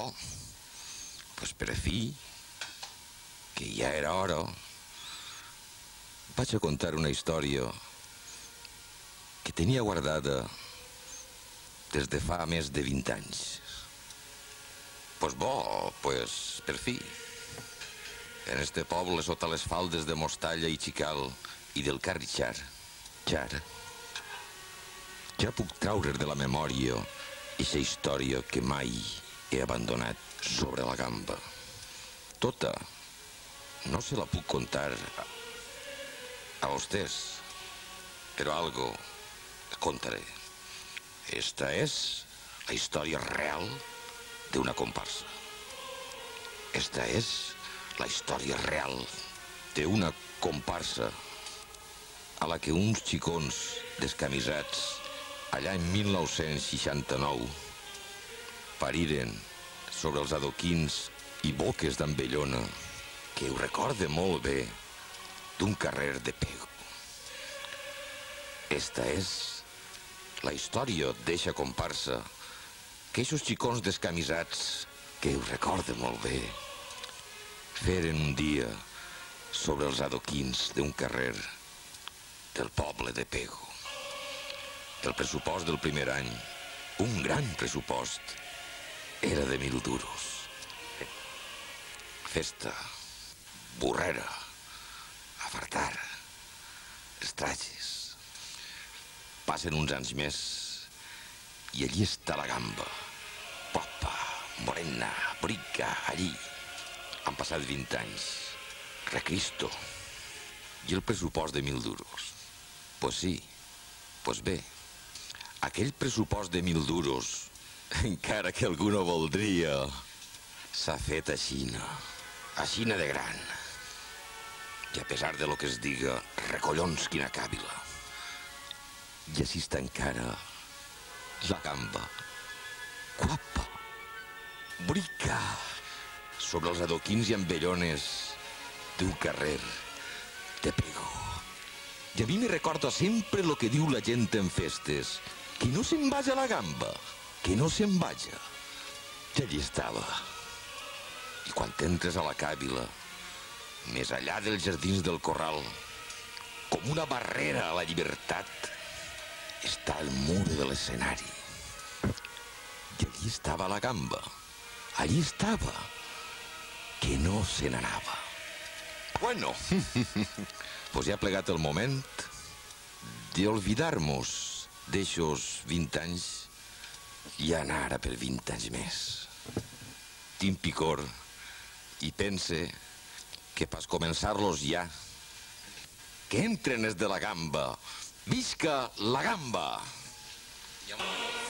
bo, pues per fi, que ja era hora, vaig a contar una història que tenia guardada des de fa més de 20 anys. Pues bo, pues per fi. En este poble, sota les faldes de Mostalla i Xical i del Carritxar, ja puc traure'r de la memòria eixa història que mai he abandonat sobre la gamba. Tota no se la puc contar a vostès, però algo contaré. Esta és la història real d'una comparsa. Esta és la història real d'una comparsa a la que uns xicons descamisats allà en 1969 pariren sobre els adoquins i boques d'Ambellona, que ho recorde molt bé, d'un carrer de Pego. Esta és la història d'eixa comparsa que eixos xicons descamisats, que ho recorde molt bé, feren un dia sobre els adoquins d'un carrer del poble de Pego. El pressupost del primer any, un gran pressupost, era de 1.000 duros. Festa, burrera, afartar, els trajes. Passen uns anys més i allí està la gamba. Popa, morena, brica, allí. Han passat 20 anys. Recristo. I el pressupost de 1.000 duros. Pues sí, pues bé. Aquell pressupost de 1.000 duros, encara que algú no voldria, s'ha fet a Xina de gran. I a pesar de lo que es diga, recollons quina càbila. I així està encara la gamba, guapa, brica, sobre els adoquins i ambellones d'un carrer de Pego. I a mi me recorda sempre lo que diu la gent en festes, que no se'n vaja la gamba, que no se'n vaja. I allí estava. I quan entres a la càbila, més allà dels jardins del corral, com una barrera a la llibertat, està el mur de l'escenari. I allí estava la gamba. Allí estava, que no se n'anava. Bueno, pues ja ha plegat el moment d'olvidar-nos d'eixos 20 anys i anar ara per 20 anys més. Tinc picor i pense que pas començar-los ja, que entren els de la gamba. Visca la gamba!